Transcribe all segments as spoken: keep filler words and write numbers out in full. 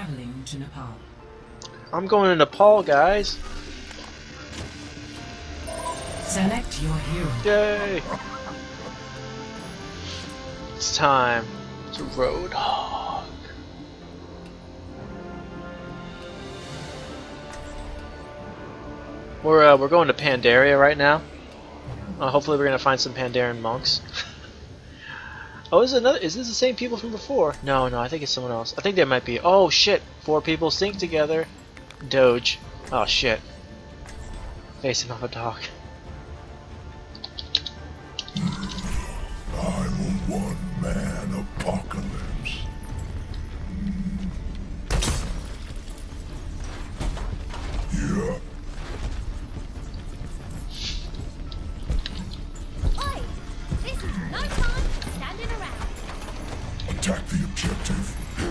Traveling to Nepal. I'm going to Nepal, guys. Select your hero. Yay! It's time to Roadhog. We're uh, we're going to Pandaria right now. Uh, hopefully, we're gonna find some Pandarian monks. Oh, is it another? Is this the same people from before? No, no, I think it's someone else. I think there might be. Oh shit! Four people sync together. Doge. Oh shit. Face him of a dog. I'm a one-man apocalypse. Yeah. Oi! This is no time standing around. Attack the objective.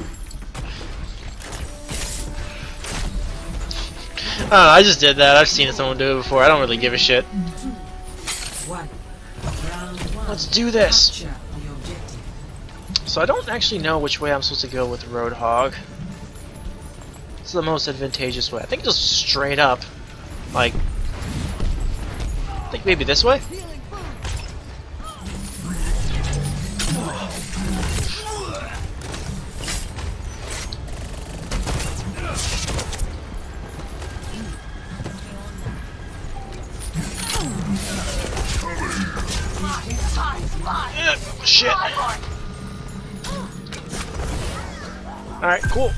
I don't know, I just did that. I've seen someone do it before. I don't really give a shit. One. Round one. Let's do this. Capture the objective. So I don't actually know which way I'm supposed to go with Roadhog. It's the most advantageous way. I think just straight up. Like, I think maybe this way? Yeah, shit. Alright, cool.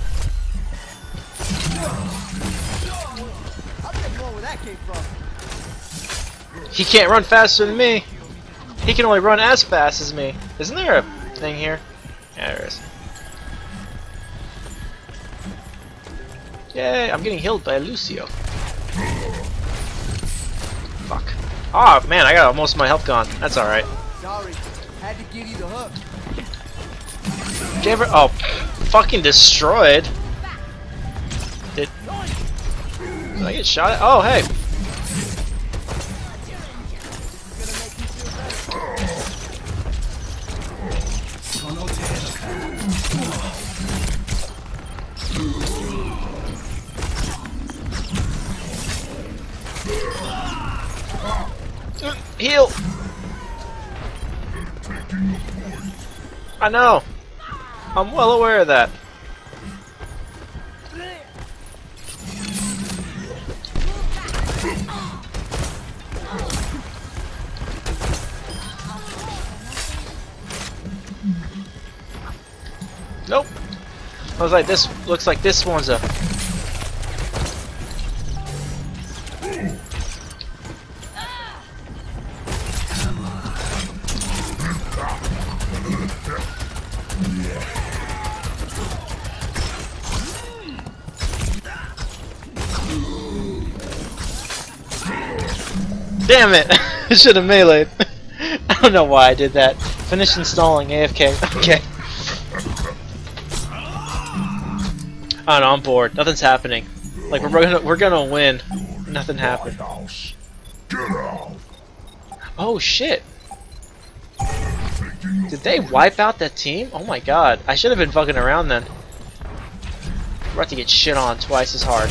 He can't run faster than me. He can only run as fast as me. Isn't there a thing here? Yeah, there is. Yay, I'm getting healed by Lucio. Fuck. Oh man, I got most of my health gone. That's alright. Sorry, had to give you the hook. Did you ever? Oh, fucking destroyed. Did, did I get shot at? Oh, hey. Heal! I know! I'm well aware of that. Nope. I was like, this looks like this one's a. Damn it! I should have meleeed. I don't know why I did that. Finish installing A F K. Okay. I don't know, I'm bored. Nothing's happening. Like we're gonna we're gonna win. Nothing happened. Oh shit! Did they wipe out that team? Oh my god! I should have been fucking around then. We're about to get shit on twice as hard.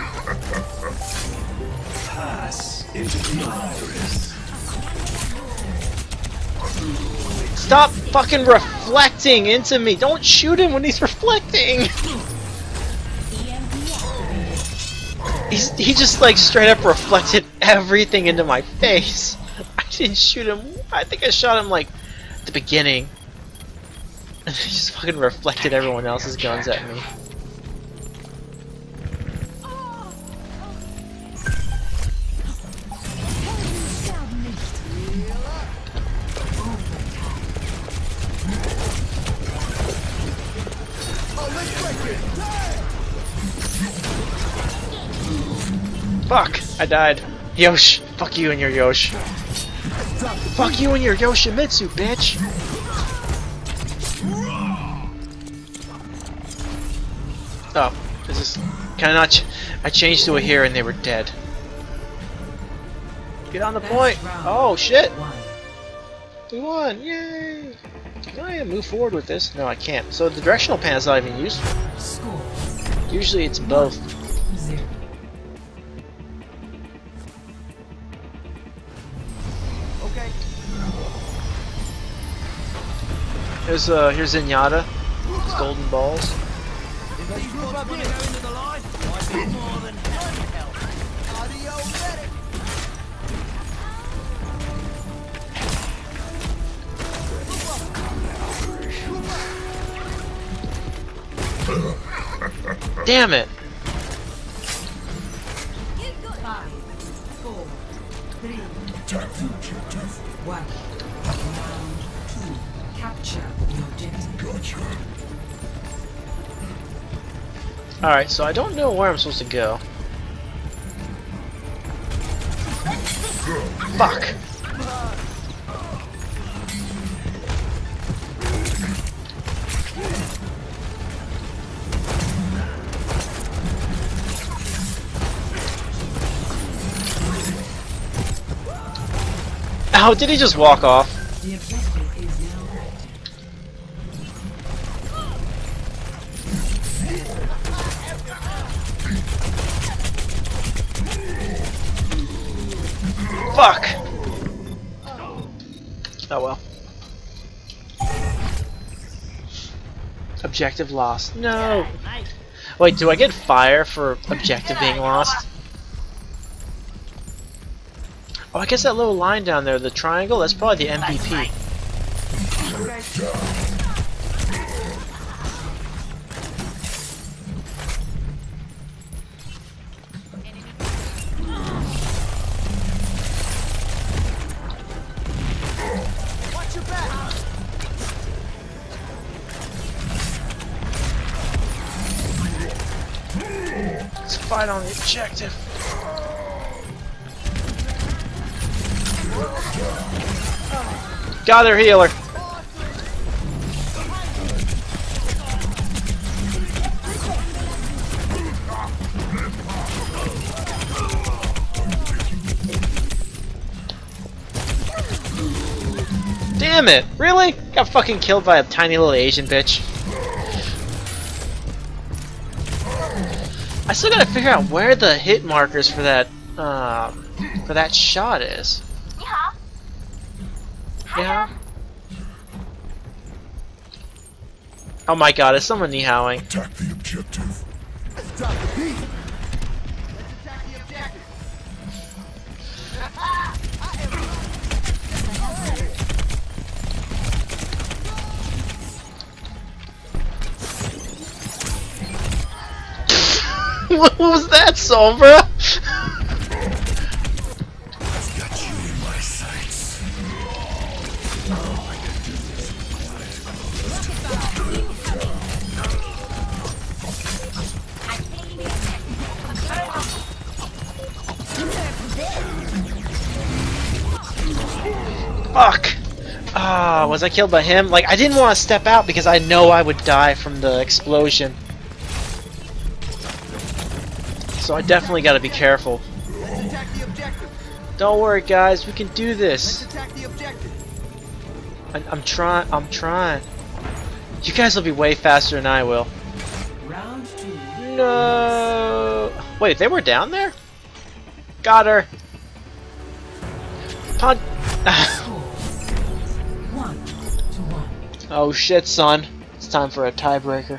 Stop fucking reflecting into me! Don't shoot him when he's reflecting! He's, he just like straight up reflected everything into my face. I didn't shoot him. I think I shot him like at the beginning. And he just fucking reflected everyone else's guns at me. Fuck! I died. Yosh! Fuck you and your Yosh. Fuck you and your Yoshimitsu, bitch! Oh, this is... Can I not... Ch I changed to a here and they were dead. Get on the point! Oh, shit! We won! Yay! Can I move forward with this? No, I can't. So the directional pan's not even useful. Score Usually it's both. Zero. Okay. Here's uh here's Zenyatta. His golden balls. If these group up here, go into the line, might be more than happy to help. Audio ready. Damn it! Five, four, three, Attack the objective. one. Round two. Capture the objective. Gotcha. Alright, so I don't know where I'm supposed to go. Fuck! Ow, did he just walk off? The objective is now active. Fuck! Oh well. Objective lost. No! Wait, do I get fire for objective being lost? Oh, I guess that little line down there, the triangle, that's probably the M V P. Watch your back. Let's fight on the objective. Got her healer. Damn it! Really? Got fucking killed by a tiny little Asian bitch. I still gotta figure out where the hit markers for that um for that shot is. Yeah. Oh my god, is someone ni-howing? Attack the objective. Let's drop the beat. Let's attack the objective. What was that, Sombra? I've got you in my sights. Fuck! Ah, was I killed by him? Like, I didn't want to step out because I know I would die from the explosion. So I definitely gotta be careful. Let's attack the objective. Don't worry, guys, we can do Let's this. attack the objective. I, I'm trying. I'm trying. You guys will be way faster than I will. Round two. No. Wait, they were down there? Got her. Pun. Score. One to one. Oh shit, son. It's time for a tiebreaker.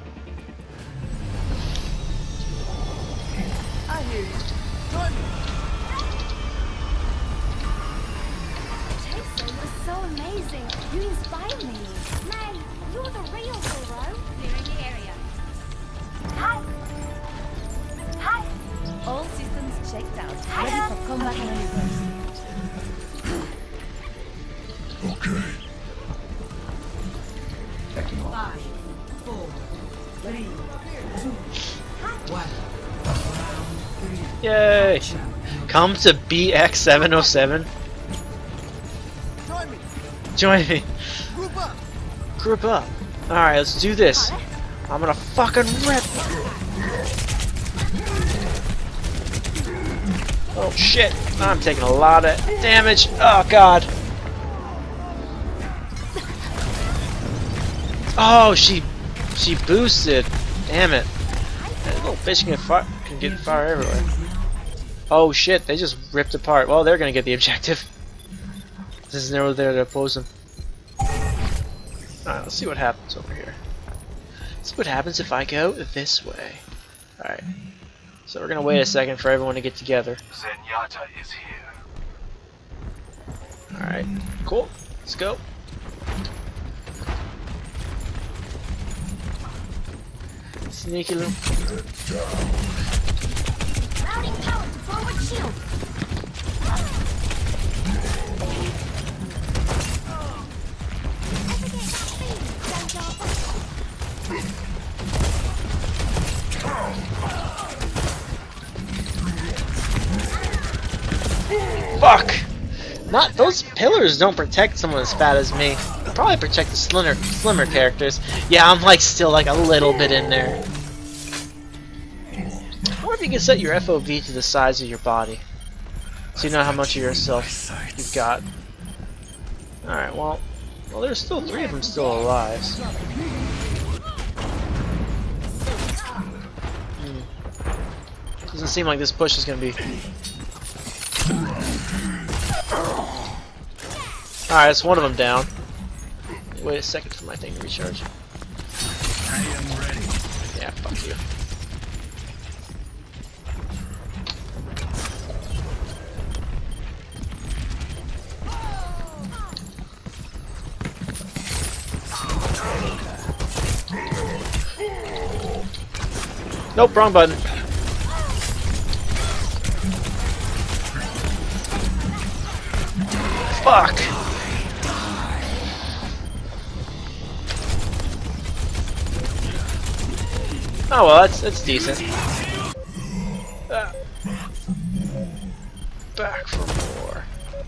I hear you. Join me. Jason was so amazing. You inspire me. May, you're the real hero. Clearing the area. Hi. Hi. All systems checked out. Ready for combat maneuvers. Okay. Five, four, three, two, one. Round three. Yay! Capture. Come to B X seven oh seven. Join me. Join me. Group up. Group up. Alright, let's do this. I'm gonna fucking rip. Oh shit. I'm taking a lot of damage. Oh god. Oh, she she boosted. Damn it. That little bitch can get fire, can get fire everywhere. Oh shit! They just ripped apart. Well, they're gonna get the objective. This is never there to oppose them. Alright, let's see what happens over here. Let's see what happens if I go this way. Alright. So we're gonna wait a second for everyone to get together. Zenyatta is here. Alright, cool. Let's go. Sneaky little. Routing power to forward shield. Fuck! Not those pillars don't protect someone as fat as me. They probably protect the slimmer, slimmer characters. Yeah, I'm like still like a little bit in there. Or if you can set your F O V to the size of your body, so you know how much of yourself you've got. All right, well, well, there's still three of them still alive. So. Hmm. Doesn't seem like this push is gonna be. Alright, it's one of them down. Wait a second for my thing to recharge. I am ready. Yeah, fuck you. Nope, wrong button. Fuck! Oh well, that's that's decent. Uh, back for more.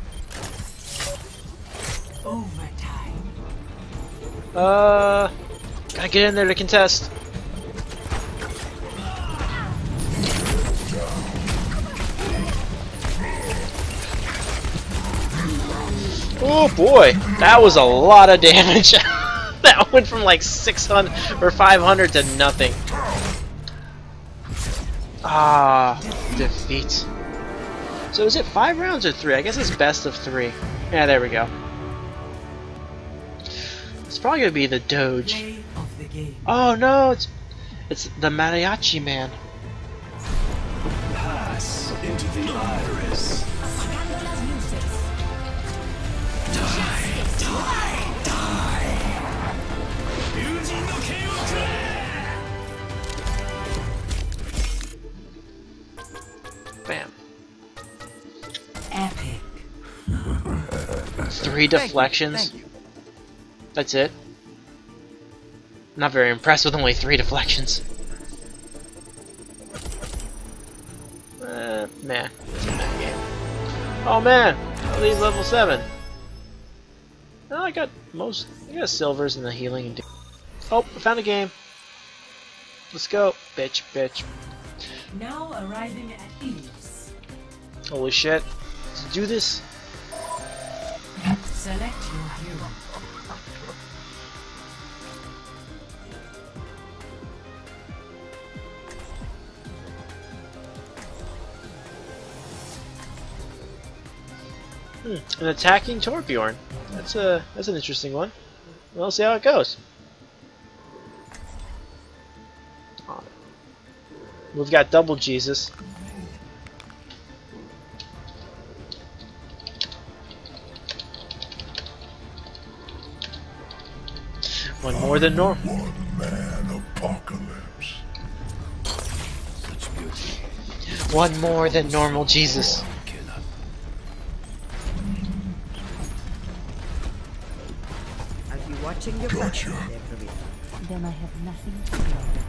Overtime. Uh, gotta get in there to contest. Oh boy, that was a lot of damage. That went from like six hundred or five hundred to nothing. Ah, defeat. So is it five rounds or three? I guess it's best of three. Yeah, there we go. It's probably gonna be the Doge. Play of the game. Oh no, it's it's the Mariachi man. Pass into the iris. Bam. Epic. Three deflections. Thank you. That's it. Not very impressed with only three deflections. Uh, meh. It's a meh game. Oh man, I leave level seven. Oh, I got most. I got silvers and the healing. And oh, I found a game. Let's go, bitch, bitch. Now arriving at ease. Holy shit! Let's do this. Select your hero. Hmm, an attacking Torbjorn. That's a that's an interesting one. We'll see how it goes. Oh. We've got double Jesus. One more than normal. One man apocalypse. Such beauty. One more than normal Jesus. Killer. I'll be watching your Gotcha. back every week. Then I have nothing to worry about.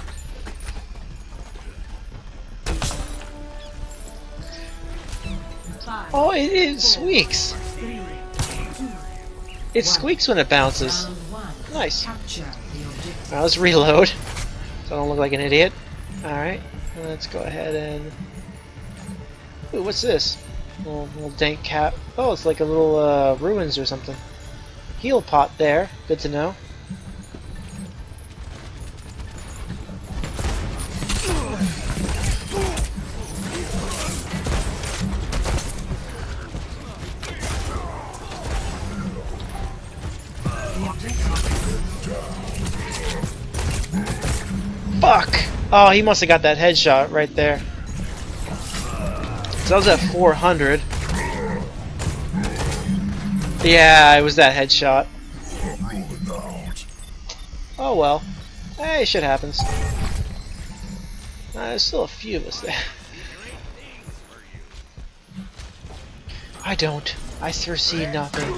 Five, Oh, it, it squeaks. three, two, It squeaks when it bounces. round one. Nice. Capture the objective. Now let's reload, so I don't look like an idiot. Alright, let's go ahead and... Ooh, what's this? Little, little dank cap. Oh, it's like a little uh, ruins or something. Heal pot there. Good to know. Fuck! Oh, he must have got that headshot right there. So I was at four hundred. Yeah, it was that headshot. Oh well. Hey, shit happens. Uh, there's still a few of us there. I don't. I foresee nothing.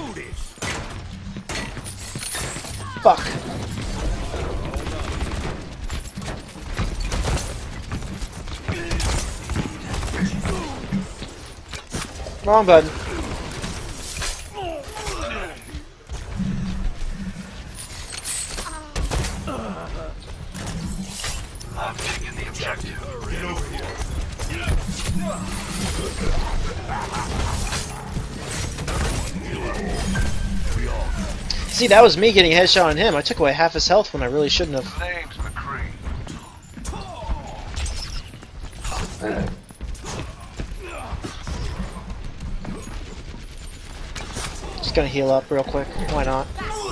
Fuck. Wrong button. I'm taking the objective. See, that was me getting a headshot on him. I took away half his health when I really shouldn't have. Name's McCree. Just gonna heal up real quick. Why not?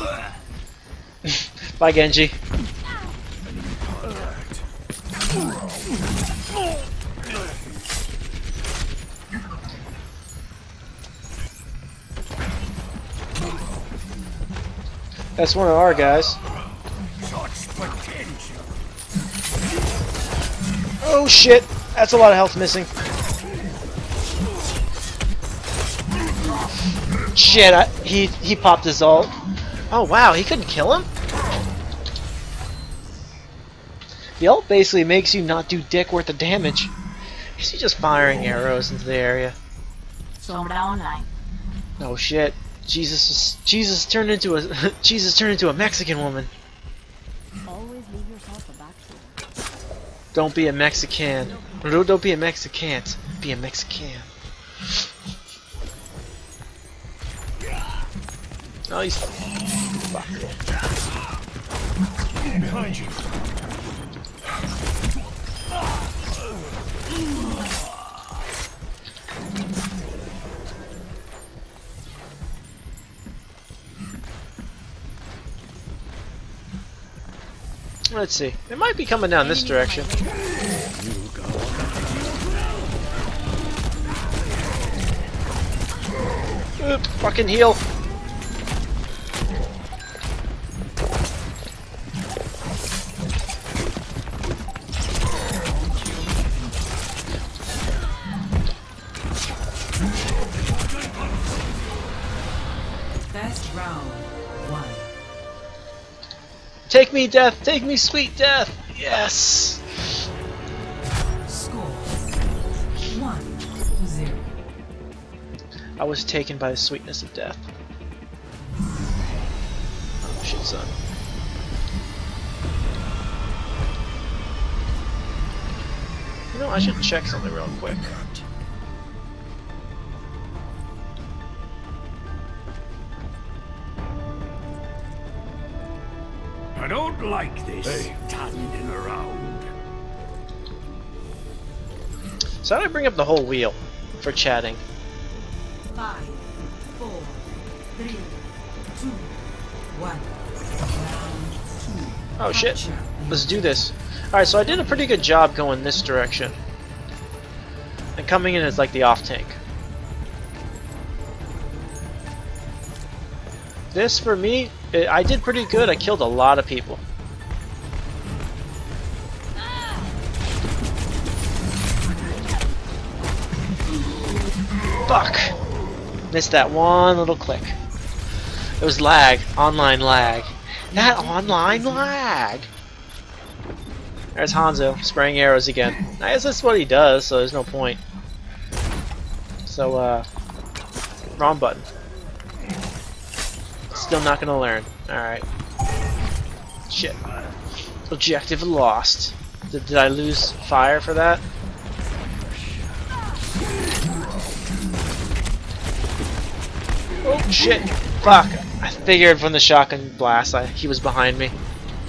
Bye, Genji. That's one of our guys. Oh shit! That's a lot of health missing. Shit! I, he he popped his ult. Oh wow! He couldn't kill him. The ult basically makes you not do dick worth of damage. Is he just firing arrows into the area? Sombra online. Oh shit! Jesus is, Jesus turned into a Jesus turned into a Mexican woman. Always leave yourself a backstory. Don't be a Mexican. No, don't be a Mexican. Be a Mexican. Oh, he's fuck. Behind you. Let's see. It might be coming down this direction. Oop, fucking heal. First round, one. Take me, death! Take me, sweet death! Yes! Score one to zero. I was taken by the sweetness of death. Oh shit, son. You know, I should check something real quick. I don't like this. Hey. Standing around. So how do I bring up the whole wheel for chatting? Five, four, three, two, one. Round two. Oh shit. Let's do this. Alright, so I did a pretty good job going this direction. And coming in as like the off tank. This, for me, it, I did pretty good. I killed a lot of people. Fuck! Missed that one little click. It was lag. Online lag. That online lag! There's Hanzo, spraying arrows again. I guess that's what he does, so there's no point. So, uh... wrong button. Still not gonna learn. Alright. Shit. Objective lost. Did, did I lose fire for that? Oh shit! Fuck! I figured from the shotgun blast I, he was behind me.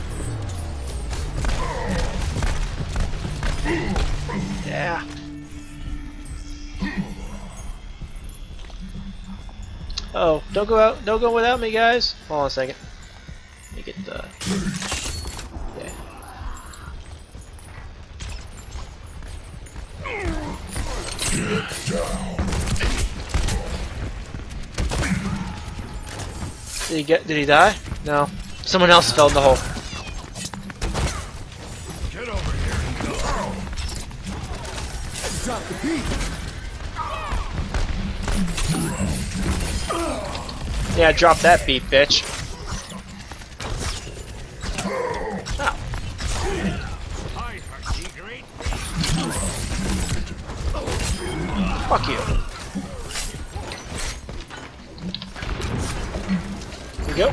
Yeah. Oh, don't go out, don't go without me, guys. Hold on a second. Let me get the. Yeah. Did he get? Did he die? No. Someone else fell in the hole. Get over here and go. Drop the beat. Yeah, drop that beat, bitch. Oh. Hi, Hershey, great. Fuck you. Here we go.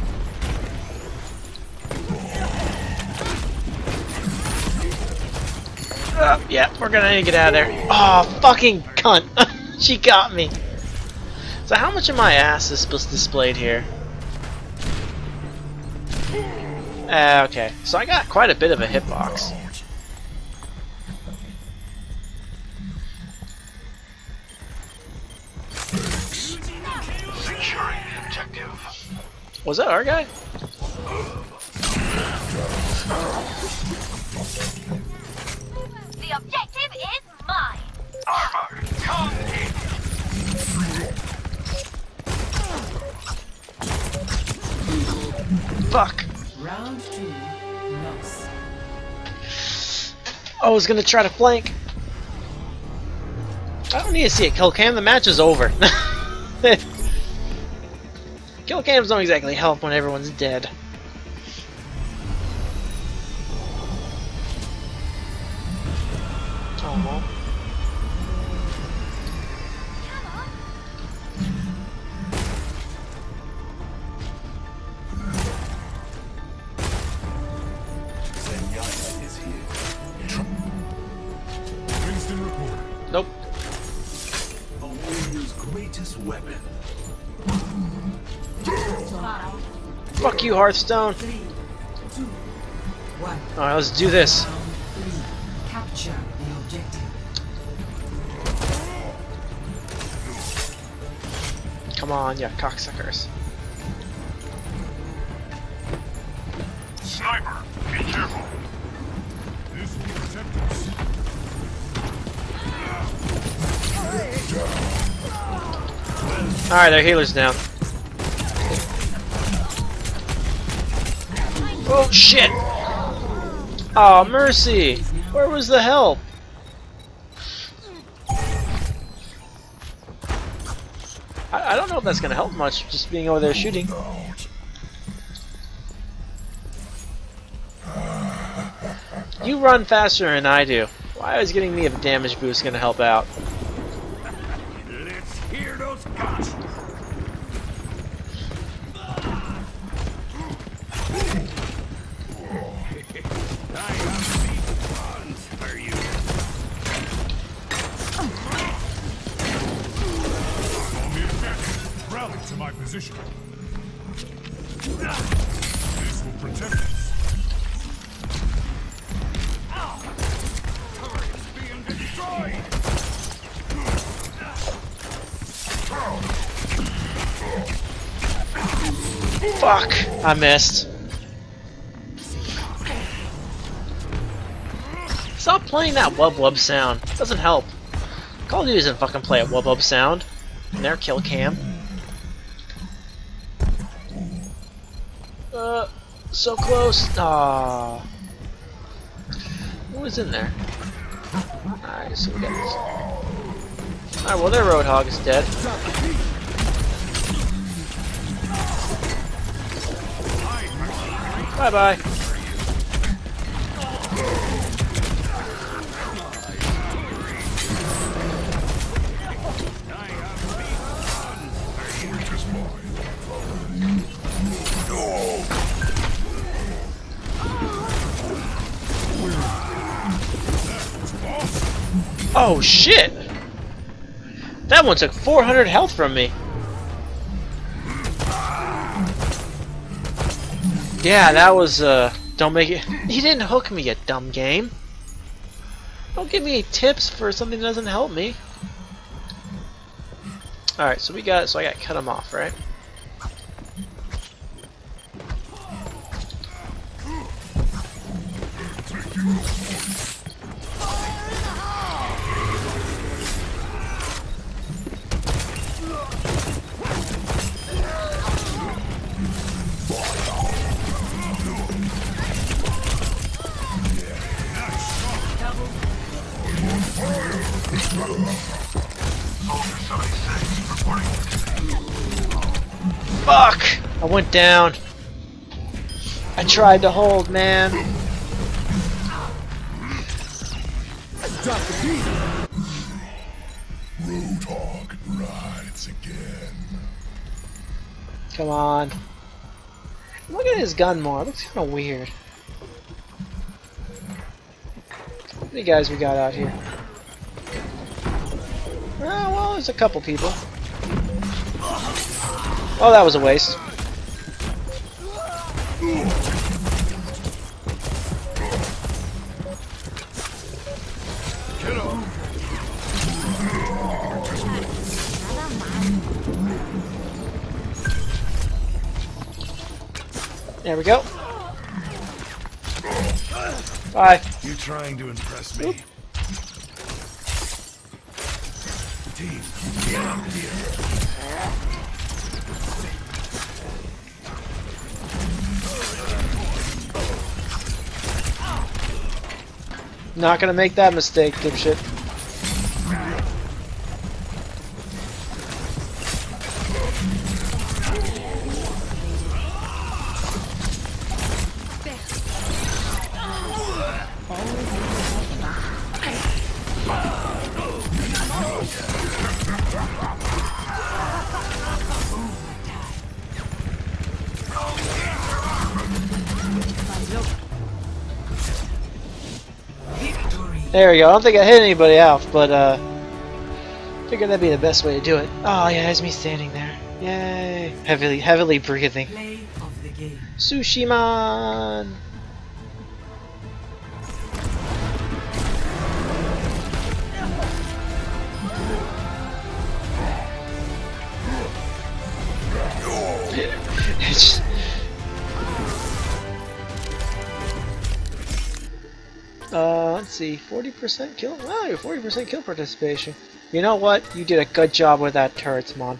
Uh, yeah, we're gonna need to get out of there. Oh, fucking cunt. She got me. So how much of my ass is supposed to displayed here? Uh, okay, so I got quite a bit of a hitbox. Securing the objective. Was that our guy? The objective is mine. Armor, come in. Fuck. Round two, loss. I was gonna try to flank. I don't need to see a kill cam, the match is over. Kill cams don't exactly help when everyone's dead. Oh. Zenyatta is here. Winston report. Nope. A warrior's greatest weapon. Five, Fuck you, Hearthstone. three, two, one. Alright, let's do this. Round three. Capture the objective. Come on, you cocksuckers. Sniper, be careful. This will protect us. Alright, their healer's down. Oh shit! Oh mercy! Where was the help? I, I don't know if that's gonna help much, just being over there shooting. You run faster than I do. Why is getting me a damage boost gonna help out? Let's hear those guns. I have these guns for you. On the objective, rally to my position. This will protect us. Turret is being destroyed. Fuck! I missed. Stop playing that wub wub sound. Doesn't help. Call of Duty doesn't fucking play a wub wub sound in their kill cam. Uh, so close. Aww. Who was in there? Alright, so we got this. Alright, well their Roadhog is dead. Bye bye. Oh shit! That one took four hundred health from me. Yeah, that was, uh, don't make it. He didn't hook me, you dumb game. Don't give me tips for something that doesn't help me. Alright, so we got, so I got to cut him off, right? Fuck! I went down. I tried to hold, man. Drop the beat. Roadhog rides again. Come on. Look at his gun more. It looks kind of weird. How many guys we got out here? Oh, well, there's a couple people. Oh, that was a waste. There we go. Bye. You trying to impress me? Oop. Team, get out here. Not gonna make that mistake, dipshit. There we go. I don't think I hit anybody else, but uh, figured that'd be the best way to do it. Oh yeah, there's me standing there. Yay! Heavily, heavily breathing. Play of the game. Sushiman. It's Uh, let's see, forty percent kill? Wow, forty percent kill participation. You know what? You did a good job with that turret, Mon.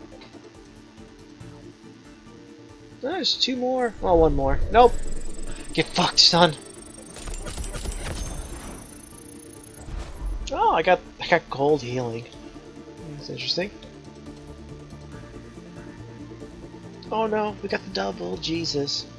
There's two more. Well, one more. Nope. Get fucked, son. Oh, I got I got gold healing. That's interesting. Oh no, we got the double. Jesus.